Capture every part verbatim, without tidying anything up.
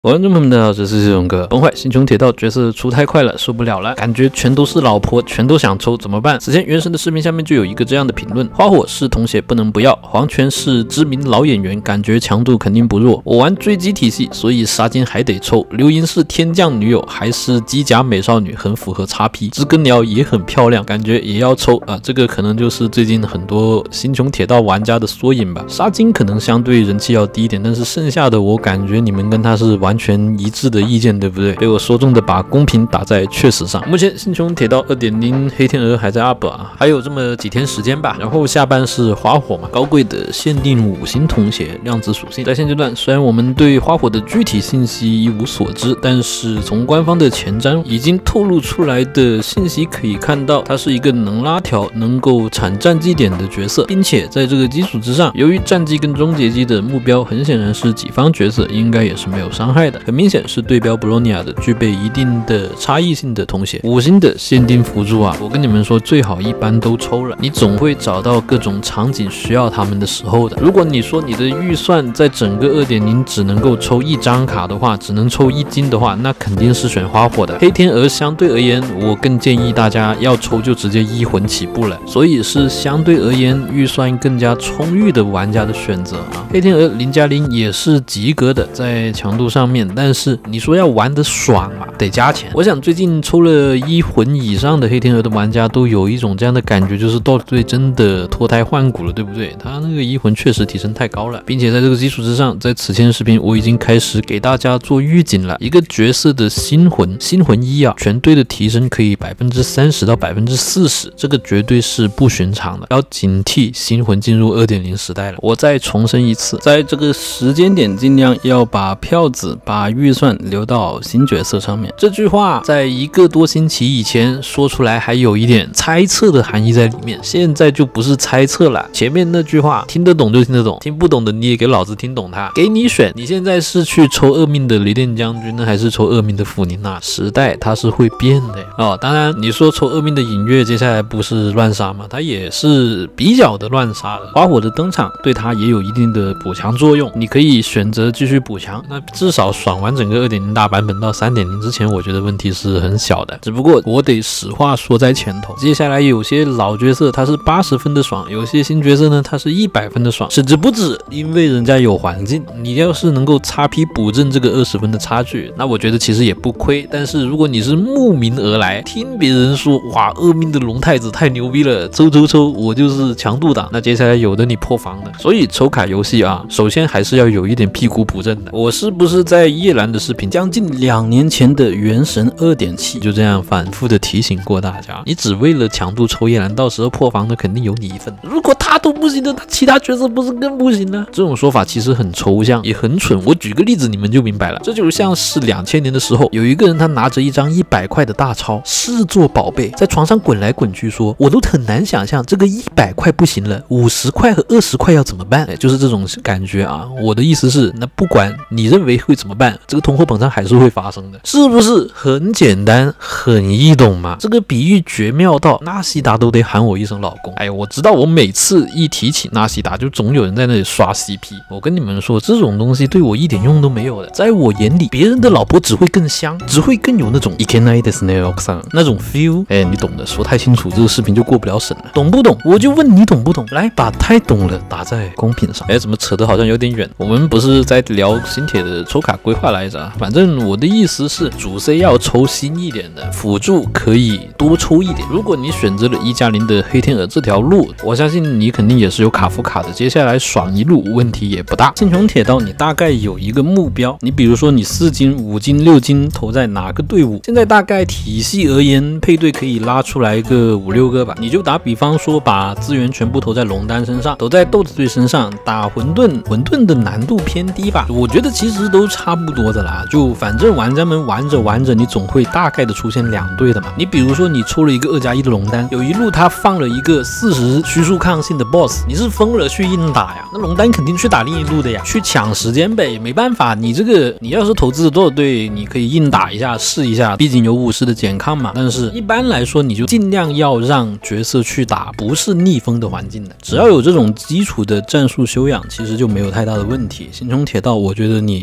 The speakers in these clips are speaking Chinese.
观众朋友们，大家好，这是勇哥。崩坏星穹铁道角色出太快了，受不了了，感觉全都是老婆，全都想抽，怎么办？此前原神的视频下面就有一个这样的评论：花火是同学不能不要，黄泉是知名老演员，感觉强度肯定不弱。我玩追击体系，所以杀金还得抽。刘英是天降女友，还是机甲美少女，很符合 X P。知更鸟也很漂亮，感觉也要抽啊。这个可能就是最近很多星穹铁道玩家的缩影吧。杀金可能相对人气要低一点，但是剩下的我感觉你们跟他是完。完全一致的意见，对不对？被我说中的把公平打在确实上。目前星穹铁道 二点零 黑天鹅还在 up 啊，还有这么几天时间吧。然后下半是花火嘛，高贵的限定五星铜鞋量子属性。在现阶段，虽然我们对花火的具体信息一无所知，但是从官方的前瞻已经透露出来的信息可以看到，它是一个能拉条、能够产战绩点的角色，并且在这个基础之上，由于战绩跟终结技的目标很显然是己方角色，应该也是没有伤害。很明显是对标 Bronya 的具备一定的差异性的铜鞋，五星的限定辅助啊，我跟你们说最好一般都抽了，你总会找到各种场景需要他们的时候的。如果你说你的预算在整个 二点零 只能够抽一张卡的话，只能抽一金的话，那肯定是选花火的。黑天鹅相对而言，我更建议大家要抽就直接一魂起步了，所以是相对而言预算更加充裕的玩家的选择啊。黑天鹅零加零也是及格的，在强度上面，但是你说要玩得爽嘛，得加钱。我想最近抽了一魂以上的黑天鹅的玩家都有一种这样的感觉，就是斗队真的脱胎换骨了，对不对？他那个一魂确实提升太高了，并且在这个基础之上，在此前视频我已经开始给大家做预警了。一个角色的新魂，新魂一啊，全队的提升可以百分之三十到百分之四十，这个绝对是不寻常的，要警惕新魂进入 二点零 时代了。我再重申一次，在这个时间点尽量要把票子把预算留到新角色上面。这句话在一个多星期以前说出来还有一点猜测的含义在里面，现在就不是猜测了。前面那句话听得懂就听得懂，听不懂的你也给老子听懂它。给你选，你现在是去抽恶命的雷电将军呢，还是抽恶命的弗尼娜？时代它是会变的哦。当然你说抽恶命的隐月接下来不是乱杀吗？它也是比较的乱杀的。花火的登场对它也有一定的补强作用，你可以选择继续补强，那至少爽完整个 二点零 大版本到 三点零 之前，我觉得问题是很小的。只不过我得实话说在前头，接下来有些老角色它是八十分的爽，有些新角色呢它是一百分的爽，甚至不止，因为人家有环境。你要是能够 X P 补正这个二十分的差距，那我觉得其实也不亏。但是如果你是慕名而来，听别人说哇恶命的龙太子太牛逼了，抽抽抽我就是强度党，那接下来有的你破防的。所以抽卡游戏啊，首先还是要有一点屁股补正的。我是不是在叶兰的视频将近两年前的原神 二点七 就这样反复的提醒过大家，你只为了强度抽叶兰，到时候破防的肯定有你一份。如果他都不行的，他其他角色不是更不行呢？这种说法其实很抽象也很蠢，我举个例子你们就明白了。这就像是两千年的时候，有一个人他拿着一张一百块的大钞视作宝贝，在床上滚来滚去说，我都很难想象这个一百块不行了，五十块和二十块要怎么办？哎，就是这种感觉啊。我的意思是，那不管你认为会怎么办，这个通货膨胀还是会发生的，是不是很简单很易懂嘛？这个比喻绝妙到纳西达都得喊我一声老公。哎，我知道我每次一提起纳西达就总有人在那里刷 C P， 我跟你们说这种东西对我一点用都没有的。在我眼里，别人的老婆只会更香，只会更有那种いけないですね奥さん那种 feel。 哎，你懂的，说太清楚这个视频就过不了审了。懂不懂我就问你懂不懂，来把太懂了打在公屏上。哎，怎么扯得好像有点远，我们不是在聊新铁的抽卡规划来着啊。反正我的意思是，主 C 要抽新一点的，辅助可以多抽一点。如果你选择了一加零的黑天鹅这条路，我相信你肯定也是有卡夫卡的，接下来爽一路问题也不大。星穹铁道你大概有一个目标，你比如说你四金、五金、六金投在哪个队伍，现在大概体系而言配对可以拉出来个五六个吧。你就打比方说把资源全部投在龙丹身上，投在豆子队身上，打混沌，混沌的难度偏低吧，我觉得其实都差不多的啦。就反正玩家们玩着玩着，你总会大概的出现两队的嘛。你比如说你抽了一个二加一的龙丹，有一路他放了一个四十虚数抗性的 boss， 你是疯了去硬打呀？那龙丹肯定去打另一路的呀，去抢时间呗。没办法，你这个你要是投资多少队，你可以硬打一下试一下，毕竟有武士的减抗嘛。但是一般来说，你就尽量要让角色去打不是逆风的环境的，只要有这种基础的战术修养，其实就没有太大的问题。星穹铁道，我觉得你投资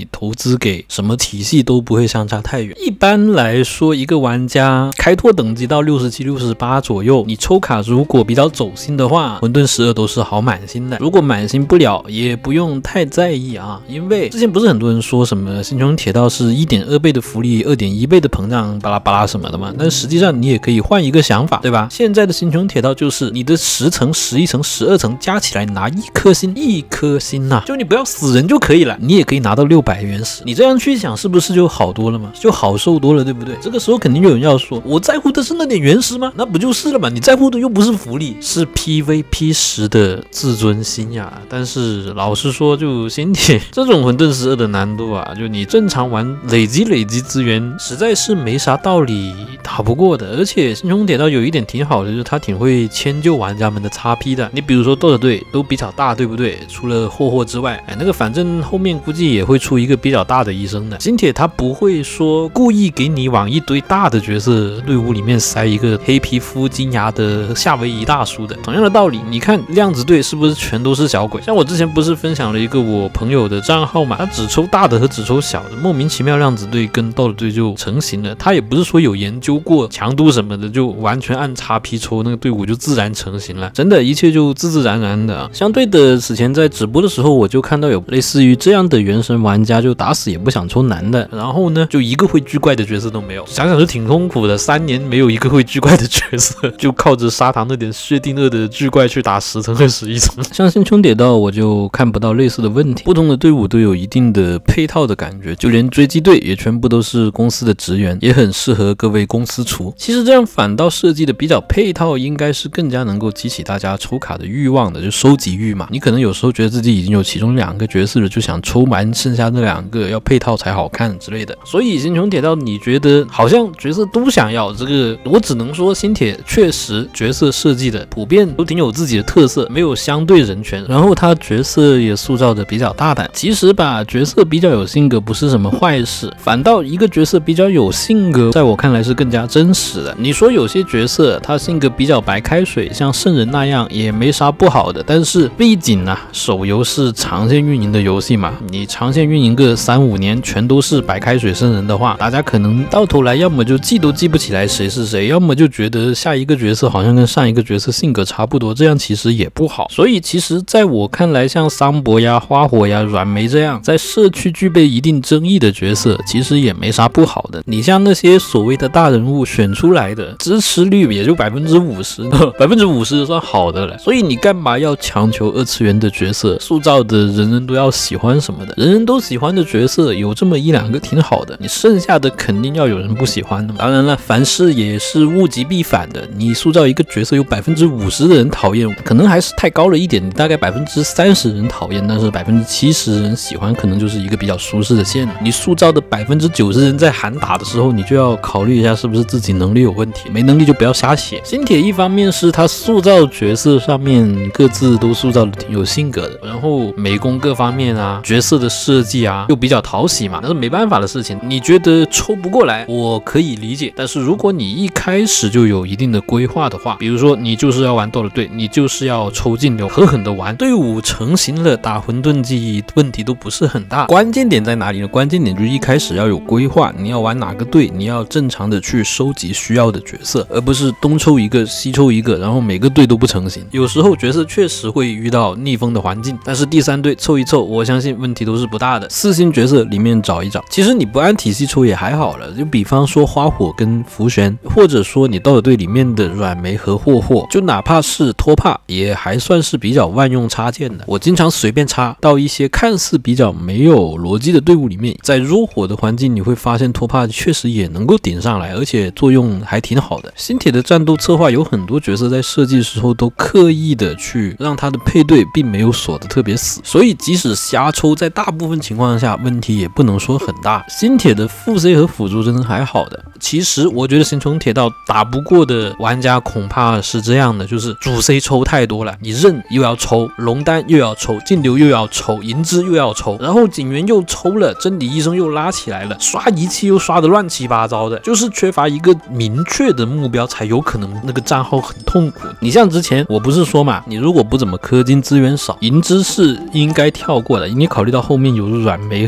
实给什么体系都不会相差太远。一般来说，一个玩家开拓等级到六十七、六十八左右，你抽卡如果比较走心的话，混沌十二都是好满心的。如果满心不了，也不用太在意啊，因为之前不是很多人说什么星穹铁道是 一点二倍的福利、二点一倍的膨胀巴拉巴拉什么的嘛，但实际上你也可以换一个想法，对吧？现在的星穹铁道就是你的十层、十一层、十二层加起来拿一颗星，一颗星呐、啊，就你不要死人就可以了，你也可以拿到六百原石。你这样去想，是不是就好多了吗？就好受多了，对不对？这个时候肯定有人要说，我在乎的是那点原石吗？那不就是了吗？你在乎的又不是福利，是 P V P 时的自尊心呀。但是老实说，就星铁这种混沌十二的难度啊，就你正常玩累积累积资源，实在是没啥道理打不过的。而且星穹铁道有一点挺好的，就是它挺会迁就玩家们的 X P 的。你比如说斗者队都比较大，对不对？除了霍霍之外，哎，那个反正后面估计也会出一个比较大的医生的。星铁它不会说故意给你往一堆大的角色队伍里面塞一个黑皮肤金牙的夏威夷大叔的。同样的道理，你看量子队是不是全都是小鬼？像我之前不是分享了一个我朋友的账号嘛，他只抽大的和只抽小的，莫名其妙量子队跟斗者队就成型了。他也不是说有研究过强度什么的，就完全按 X P 抽，那个队伍就自然成型了。真的，一切就自自然然的啊。相对的，此前在直播的时候，我就看到有类似于这样的原神玩家，就打死也不想抽男的，然后呢，就一个会巨怪的角色都没有。想想就挺痛苦的，三年没有一个会巨怪的角色，就靠着砂糖那点血定二的巨怪去打十层和十一层。像星穹铁道我就看不到类似的问题，不同的队伍都有一定的配套的感觉，就连追击队也全部都是公司的职员，也很适合各位公司厨。其实这样反倒设计的比较配套，应该是更加能够激起大家抽卡的欲望的，就收集欲嘛。你可能有时候觉得自己已经有其中两个角色了，就想抽完剩下那两个，要配套才好看之类的。所以星穹铁道你觉得好像角色都想要这个，我只能说星铁确实角色设计的普遍都挺有自己的特色，没有相对人权，然后他角色也塑造的比较大胆。其实吧，角色比较有性格不是什么坏事，反倒一个角色比较有性格，在我看来是更加真实的。你说有些角色他性格比较白开水，像圣人那样也没啥不好的，但是毕竟啊，手游是长线运营的游戏嘛，你长线运营个三五年全都是白开水圣人的话，大家可能到头来要么就记都记不起来谁是谁，要么就觉得下一个角色好像跟上一个角色性格差不多，这样其实也不好。所以其实在我看来，像桑博呀、花火呀、软梅这样在社区具备一定争议的角色，其实也没啥不好的。你像那些所谓的大人物选出来的，支持率也就百分之五十，百分之五十算好的了。所以你干嘛要强求二次元的角色塑造的人人都要喜欢什么的？人人都喜欢的角色有这么一两个挺好的，你剩下的肯定要有人不喜欢的嘛。当然了，凡事也是物极必反的，你塑造一个角色有百分之五十的人讨厌，可能还是太高了一点，大概百分之三十人讨厌，但是百分之七十人喜欢，可能就是一个比较舒适的线。你塑造的百分之九十人在喊打的时候，你就要考虑一下是不是自己能力有问题，没能力就不要瞎写。星铁一方面是他塑造角色上面各自都塑造的挺有性格的，然后美工各方面啊，角色的设计啊又比较讨喜嘛，那是没办法的事情。你觉得抽不过来，我可以理解，但是如果你一开始就有一定的规划的话，比如说你就是要玩斗者队，你就是要抽劲流，狠狠的玩，队伍成型了，打混沌记忆问题都不是很大。关键点在哪里呢？关键点就是一开始要有规划，你要玩哪个队，你要正常的去收集需要的角色，而不是东抽一个西抽一个，然后每个队都不成型。有时候角色确实会遇到逆风的环境，但是第三队凑一凑，我相信问题都是不大的。四星角色里面找一找，其实你不按体系抽也还好了，就比方说花火跟福玄，或者说你斗者队里面的软梅和霍霍，就哪怕是托帕也还算是比较万用插件的。我经常随便插到一些看似比较没有逻辑的队伍里面，在弱火的环境你会发现托帕确实也能够顶上来，而且作用还挺好的。星铁的战斗策划有很多角色在设计的时候都刻意的去让他的配对并没有锁得特别死，所以即使瞎抽，在大部分情况下问题也不能说很大。星铁的副 C 和辅助真的还好的。其实我觉得星穹铁道打不过的玩家恐怕是这样的，就是主 C 抽太多了，你刃又要抽，龙丹又要抽，劲流又要抽，银枝又要抽，然后警员又抽了，真理医生又拉起来了，刷仪器又刷得乱七八糟的，就是缺乏一个明确的目标，才有可能那个账号很痛苦。你像之前我不是说嘛，你如果不怎么氪金资源少，银枝是应该跳过的，你考虑到后面有软梅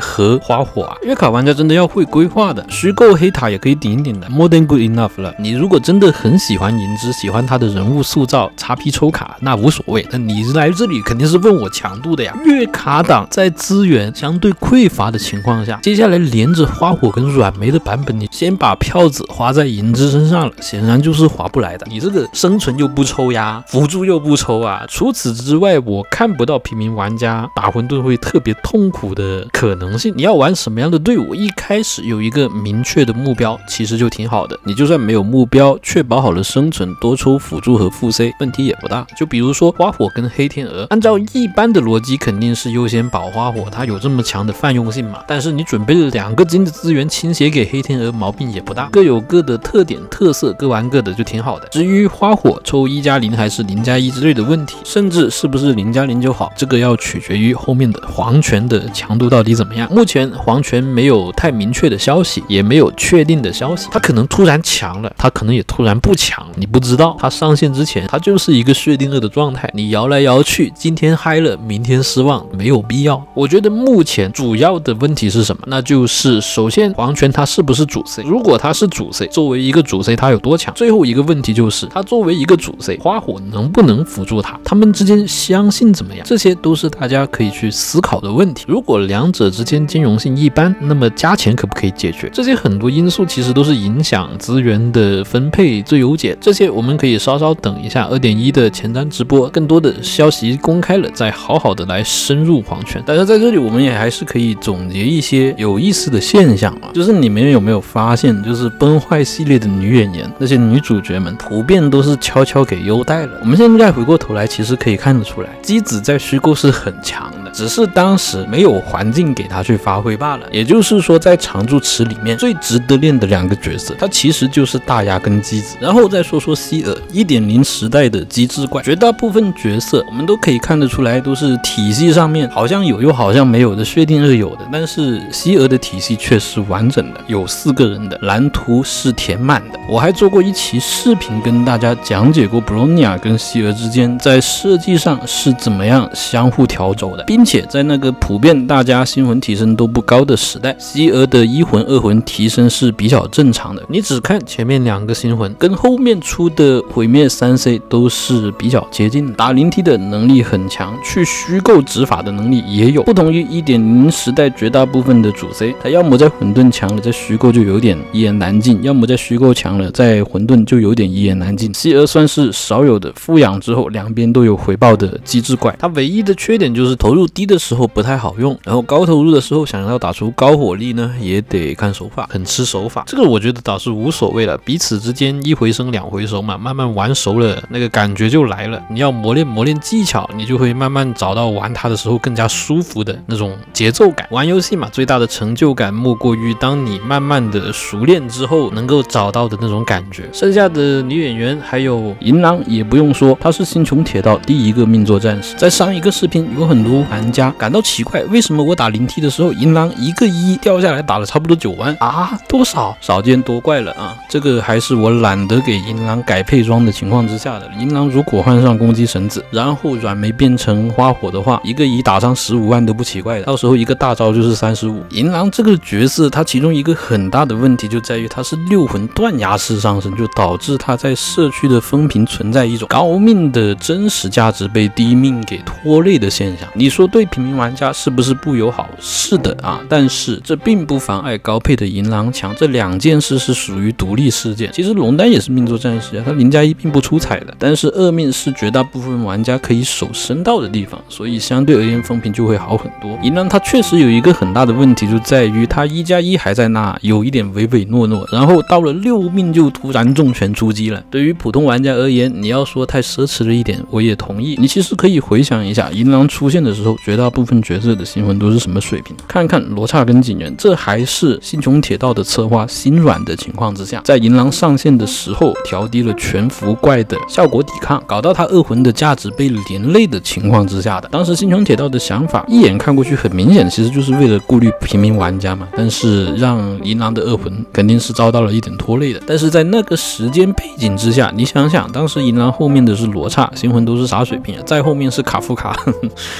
合花火啊。月卡玩家真的要会规划的，虚构黑塔也可以顶一顶的 ，more than good enough 了。你如果真的很喜欢银之，喜欢他的人物塑造、叉 P 抽卡，那无所谓。那你来这里肯定是问我强度的呀。月卡党在资源相对匮乏的情况下，接下来连着花火跟软梅的版本，你先把票子花在银之身上了，显然就是划不来的。你这个生存又不抽呀，辅助又不抽啊。除此之外，我看不到平民玩家打混沌会特别痛苦的可能性。你要玩什么样的队伍，一开始有一个明确的目标，其实就挺好的。你就算没有目标，确保好了生存，多抽辅助和副 C， 问题也不大。就比如说花火跟黑天鹅，按照一般的逻辑，肯定是优先保花火，它有这么强的泛用性嘛。但是你准备了两个金的资源倾斜给黑天鹅，毛病也不大，各有各的特点特色，各玩各的就挺好的。至于花火抽一加零还是零加一之类的问题，甚至是不是零加零就好，这个要取决于后面的黄泉的强度到底怎么样。目前黄泉没有太明确的消息，也没有确定的消息，它可能突然强了，它可能也突然不强，你不知道。它上线之前，它就是一个薛定谔的状态，你摇来摇去，今天嗨了，明天失望，没有必要。我觉得目前主要的问题是什么？那就是首先黄泉它是不是主 C？ 如果它是主 C， 作为一个主 C， 它有多强？最后一个问题就是它作为一个主 C， 花火能不能辅助它？他们之间相性怎么样？这些都是大家可以去思考的问题。如果两者之间兼容性一般，那么加钱可不可以解决？这些很多因素其实都是影响资源的分配最优解。这些我们可以稍稍等一下 二点一 的前瞻直播，更多的消息公开了，再好好的来深入黄泉。但是在这里我们也还是可以总结一些有意思的现象啊，就是你们有没有发现，就是崩坏系列的女演员，那些女主角们普遍都是悄悄给优待了。我们现在回过头来，其实可以看得出来，姬子在虚构是很强的，只是当时没有环境给她去发挥罢了。也就是说，在常驻池里面最值得练的两个角色，它其实就是大牙跟姬子。然后再说说希尔 一点零 时代的机制怪，绝大部分角色我们都可以看得出来，都是体系上面好像有又好像没有的，薛定谔有的，但是希尔的体系却是完整的，有四个人的，蓝图是填满的。我还做过一期视频跟大家讲解过 Bronya 跟希尔之间在设计上是怎么样相互调轴的，并且在那个普遍大家心魂提升都不高的时代，希尔的一魂二魂提升是比较正常的。你只看前面两个心魂跟后面出的毁灭 三 C 都是比较接近的，打灵体的能力很强，去虚构执法的能力也有，不同于 一点零 时代绝大部分的主 C， 他要么在混沌强了，在虚构就有点一言难尽，要么在虚构强了，在混沌就有点一言难尽。希尔算是少有的富养之后两边都有回报的机制怪，他唯一的缺点就是投入低的时候不太好用，然后高投入的时候想要打出高火力呢，也得看手法，很吃手法。这个我觉得倒是无所谓了，彼此之间一回生两回熟嘛，慢慢玩熟了，那个感觉就来了。你要磨练磨练技巧，你就会慢慢找到玩它的时候更加舒服的那种节奏感。玩游戏嘛，最大的成就感莫过于当你慢慢的熟练之后能够找到的那种感觉。剩下的女演员还有银狼也不用说，她是星穹铁道第一个命座战士。在上一个视频有很多玩家感到奇怪，为什么我打灵梯的时候银狼一个一掉下来打了差不多九万啊？多少？少见多怪了啊！这个还是我懒得给银狼改配装的情况之下的。银狼如果换上攻击绳子，然后软梅变成花火的话，一个一打上十五万都不奇怪的，到时候一个大招就是三十五。银狼这个角色，它其中一个很大的问题就在于它是六魂断崖式上升，就导致它在社区的风评存在一种高命的真实价值被低命给拖累的现象。你说对平民玩家是不是不友好？是的啊，但是这并不妨碍高配的银狼强，这两件事是属于独立事件。其实龙丹也是命座战士啊，他零加一并不出彩的，但是二命是绝大部分玩家可以手伸到的地方，所以相对而言风评就会好很多。银狼它确实有一个很大的问题，就在于它一加一还在那，有一点唯唯诺诺，然后到了六命就突然重拳出击了。对于普通玩家而言，你要说太奢侈了一点，我也同意。你其实可以回想一下，银狼出现的时候，绝大部分角色的心魂都是什么水平？看看罗刹跟景元，这还是星穹铁道的策划心软的情况之下，在银狼上线的时候调低了全服怪的效果抵抗，搞到他二魂的价值被连累的情况之下的。当时星穹铁道的想法一眼看过去很明显，其实就是为了顾虑平民玩家嘛，但是让银狼的二魂肯定是遭到了一点拖累的。但是在那个时间背景之下，你想想，当时银狼后面的是罗刹，心魂都是啥水平啊？在后面是卡夫卡呵呵啊，就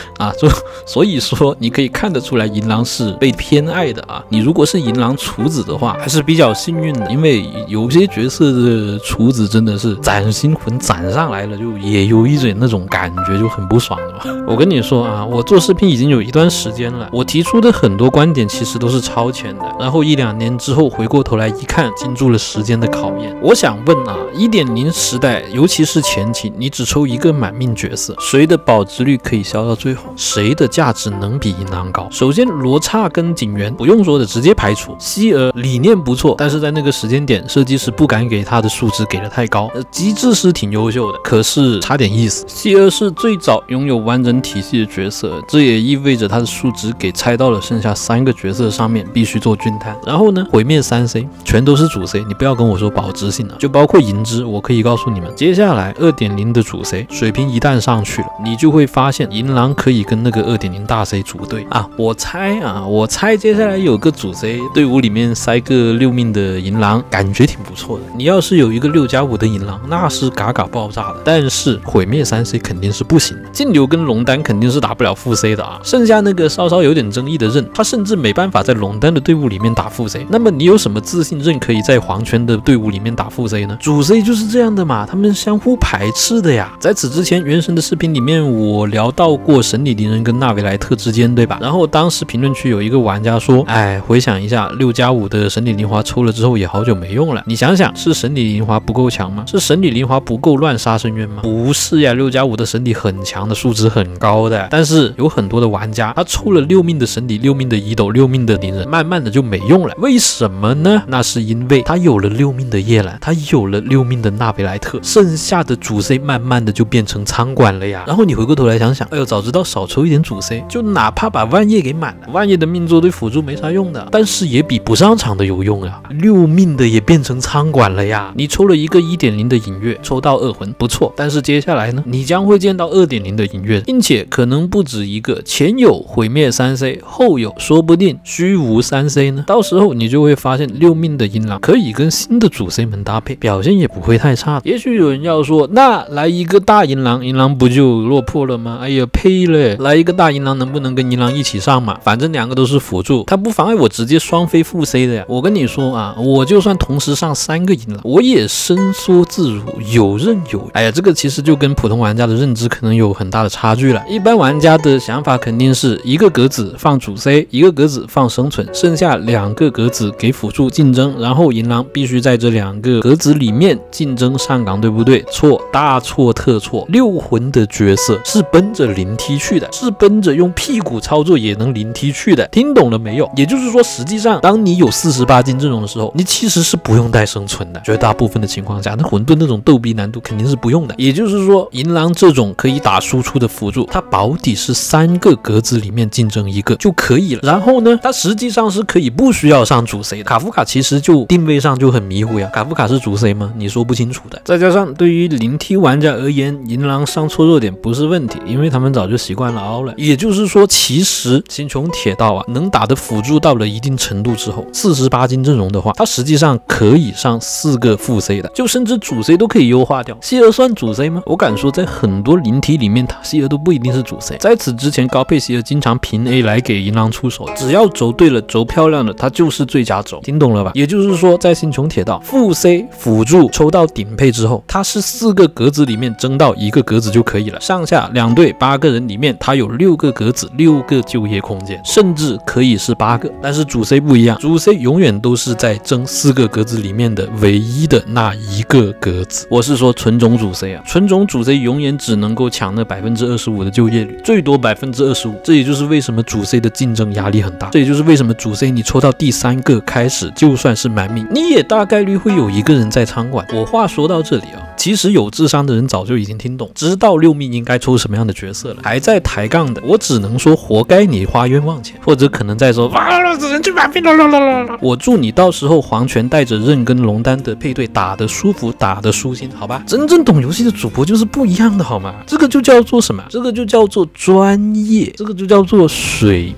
所以说你可以看得出来银狼是被偏爱的啊。你如果是银狼厨子的话，还是比较幸运的，因为有些角色的厨子真的是斩心魂斩上来了，就也有一点那种感觉，就很不爽的嘛。我跟你说啊，我做视频已经有一段时间了，我提出的很多观点其实都是超前的，然后一两年之后回过头来一看，经住了时间的考验。我想问啊， 一点零 时代，尤其是前期，你只抽一个满命角色，谁的保值率可以消到最后？谁的价值能比银狼高？首先，罗刹跟警员不用说的，直接排除。希尔理念不错，但是在那个时间点，设计师不敢给他的数值给得太高。呃，机制是挺优秀的，可是差点意思。希尔是最早拥有完整体系的角色，这也意味着他的数值给拆到了剩下三个角色上面，必须做均摊。然后呢，毁灭三 C 全都是主 C， 你不要跟我说保值性啊，就包括银之，我可以告诉你们，接下来 二点零 的主 C 水平一旦上去了，你就会发现银狼可以跟那个 二点零 大 C 组队啊。我猜啊，我猜接下来有个主 C 队伍里面塞个六命的银狼，感觉挺不错的。你要是有一个六加五的银狼，那是嘎嘎爆炸的。但是毁灭三 C 肯定是不行的，劲流跟龙丹肯定是打不了副 C 的啊。剩下那个稍稍有点争议的刃，他甚至没办法在龙丹的队伍里面打副 C。那么你有什么自信刃可以在黄圈的队伍里面打副 C 呢？主 C 就是这样的嘛，他们相互排斥的呀。在此之前，原神的视频里面我聊到过神里灵人跟纳维莱特之间，对吧？然后当时评论区有一个玩家说，哎，回想一下六加五的神里灵华抽了之后也好久没用了，你想想，是神里灵华不够强吗？是神里灵华不够乱杀深渊吗？不是呀，六加五的神里很强的，数值很高的，但是有很多的玩家他抽了六命的神里、六命的乙斗、六命的灵人，慢慢的就没用了。为什么呢？那是因为他有了六命的叶兰，他有了六命的纳维莱特，剩下的主 C 慢慢的就变成仓管了呀。然后你回过头来想想，哎呦，早知道少抽一点主 C， 就哪怕把万叶给满了，万叶的命座对辅助没啥用的，但是也比不上场的有用呀。六命的也变成仓管了呀。你抽了一个 一点零 的隐月，抽到二魂不错，但是接下来呢，你将会见到 二点零 的隐月，并且可能不止一个，前有毁灭三 C， 后有说不定虚无三 C 呢。到时候你就会发现六命的银狼可以跟新的主 C 们搭配，表现也不会太差。也许有人要说，那来一个大银狼，银狼不就落魄了吗？哎呀呸嘞，来一个大银狼能不能跟银狼一起上嘛？反正两个都是辅助，它不妨碍我直接双飞副 C 的呀。我跟你说啊，我就算同时上三个银狼，我也伸缩自如，游刃有余。哎呀，这个其实就跟普通玩家的认知可能有很大的差距了。一般玩家的想法肯定是一个格子放主 C， 一个格子放生存，剩下两个格子给辅助竞争，然后银狼必须在这两个格子里面竞争上岗，对不对？错，大错特错。六魂的角色是奔着零 T 去的，是奔着用屁股操作也能零 T 去的，听懂了没有？也就是说，实际上当你有四十八金阵容的时候，你其实是不用带生存的，绝大部分的情况下，那混沌那种逗逼难度肯定是不用的。也就是说，银狼这种可以打输出的辅助，它保底是三个格子里面竞争一个就可以了。然后呢，它实际上是可以不需要上主 C 的。卡夫卡其实就定位上就很迷糊呀，卡夫卡是主 C 吗？你说不清楚的。再加上对于零 T 玩家而言，银狼上错弱点不是问题，因为他们早就习惯了凹了。也就是说，其实星穹铁道啊，能打的辅助到了一定程度之后，四十八金阵容的话，它实际上可以上四个副 C 的，就甚至主 C 都可以优化掉。希尔算主 C 吗？我敢说，在很多零 T 里面，他希尔都不一定是主 C。在此之前，高配希尔经常平 A 来给银狼出手，只要轴对了，轴漂亮了，他就是最佳轴，听懂了吧？也就是说，在星穹铁道副 C 辅助抽到顶配之后，它是四个格子里面争到一个格子就可以了。上下两队八个人里面，它有六个格子，六个就业空间，甚至可以是八个。但是主 C 不一样，主 C 永远都是在争四个格子里面的唯一的那一个格子。我是说纯种主 C 啊，纯种主 C 永远只能够抢那 百分之二十五 的就业率，最多 百分之二十五。这也就是为什么主 C 的竞争压力很大，这也就是为什么主 C 你抽到第三个开始，就算是满命，你也大概率会有一个人在仓管。我话说到这里啊，其实有智商的人早就已经听懂，知道六命应该抽什么样的角色了。还在抬杠的，我只能说活该你花冤枉钱，或者可能在说啊，只能去满命了。我祝你到时候黄泉带着刃跟龙丹的配对打得舒服，打得舒心，好吧？真正懂游戏的主播就是不一样的，好吗？这个就叫做什么？这个就叫做专业，这个就叫做水平。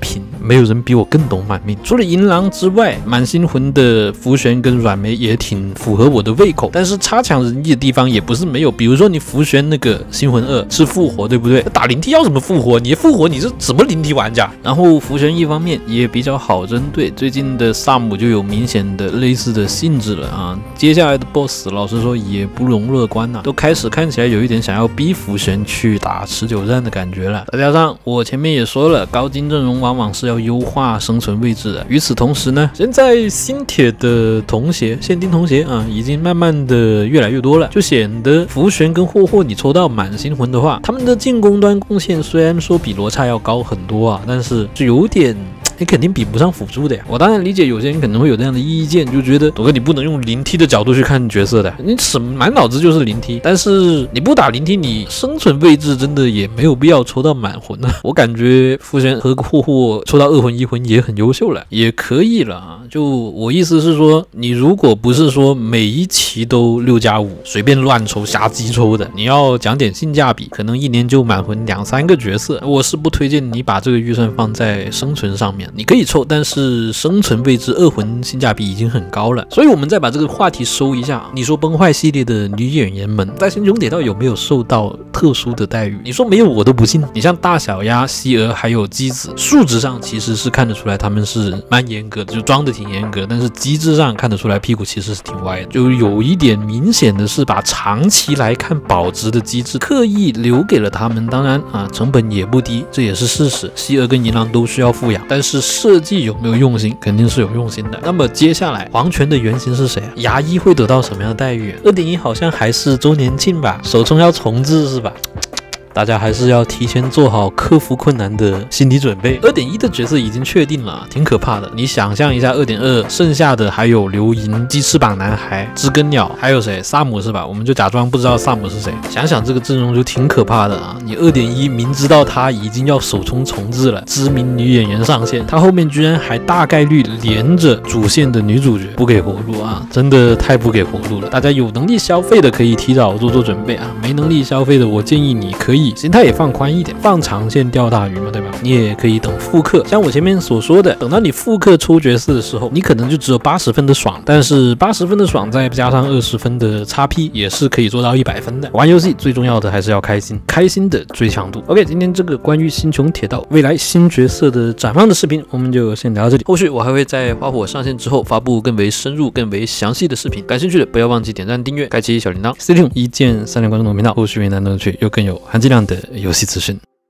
没有人比我更懂满命。除了银狼之外，满心魂的福玄跟阮梅也挺符合我的胃口，但是差强人意的地方也不是没有。比如说你福玄那个星魂二是复活，对不对？打灵梯要怎么复活？你复活你是什么灵梯玩家？然后福玄一方面也比较好针对，最近的萨姆就有明显的类似的性质了啊。接下来的 boss 老实说也不容乐观呐、啊，都开始看起来有一点想要逼福玄去打持久战的感觉了。再加上我前面也说了，高金阵容往往是要优化生存位置的。与此同时呢，现在新铁的童鞋限定童鞋啊，已经慢慢的越来越多了，就显得福玄跟霍霍你抽到满星魂的话，他们的进攻端贡献虽然说比罗刹要高很多啊，但是就有点你肯定比不上辅助的呀。我当然理解有些人可能会有这样的意见，就觉得朵哥你不能用灵梯的角度去看角色的，你什么满脑子就是灵梯，但是你不打灵梯，你生存位置真的也没有必要抽到满魂啊。我感觉福玄和霍霍抽到二魂一魂也很优秀了，也可以了啊。就我意思是说，你如果不是说每一期都六加五随便乱抽瞎鸡抽的，你要讲点性价比，可能一年就满魂两三个角色，我是不推荐你把这个预算放在生存上面。你可以抽，但是生存位置二魂性价比已经很高了。所以我们再把这个话题收一下，你说崩坏系列的女演员们在星穹铁道有没有受到特殊的待遇？你说没有我都不信。你像大小鸭、希儿还有姬子，数值上其实是看得出来他们是蛮严格的，就装的挺严格，但是机制上看得出来屁股其实是挺歪的，就有一点明显的是把长期来看保值的机制刻意留给了他们。当然啊，成本也不低，这也是事实。希儿跟银狼都需要富养，但是设计有没有用心，肯定是有用心的。那么接下来黄泉的原型是谁啊？牙医会得到什么样的待遇啊？ 二点一 好像还是周年庆吧，首冲要重置是吧？大家还是要提前做好克服困难的心理准备。 二点一 的角色已经确定了，挺可怕的。你想象一下 二点二 剩下的还有刘莹、鸡翅膀男孩、知更鸟，还有谁？萨姆是吧？我们就假装不知道萨姆是谁。想想这个阵容就挺可怕的啊！你 二点一 明知道他已经要首冲重置了，知名女演员上线，他后面居然还大概率连着主线的女主角，不给活路啊！真的太不给活路了。大家有能力消费的可以提早做做准备啊，没能力消费的我建议你可以心态也放宽一点，放长线钓大鱼嘛，对吧？你也可以等复刻，像我前面所说的，等到你复刻抽角色的时候，你可能就只有八十分的爽，但是八十分的爽再加上二十分的 X P 也是可以做到一百分的。玩游戏最重要的还是要开心，开心的追强度。OK， 今天这个关于星穹铁道未来新角色的展望的视频，我们就先聊到这里。后续我还会在花火上线之后发布更为深入、更为详细的视频，感兴趣的不要忘记点赞、订阅、开启小铃铛。Stay tuned，一键三连关注我频道，后续为难得去又更有含金量的游戏资讯。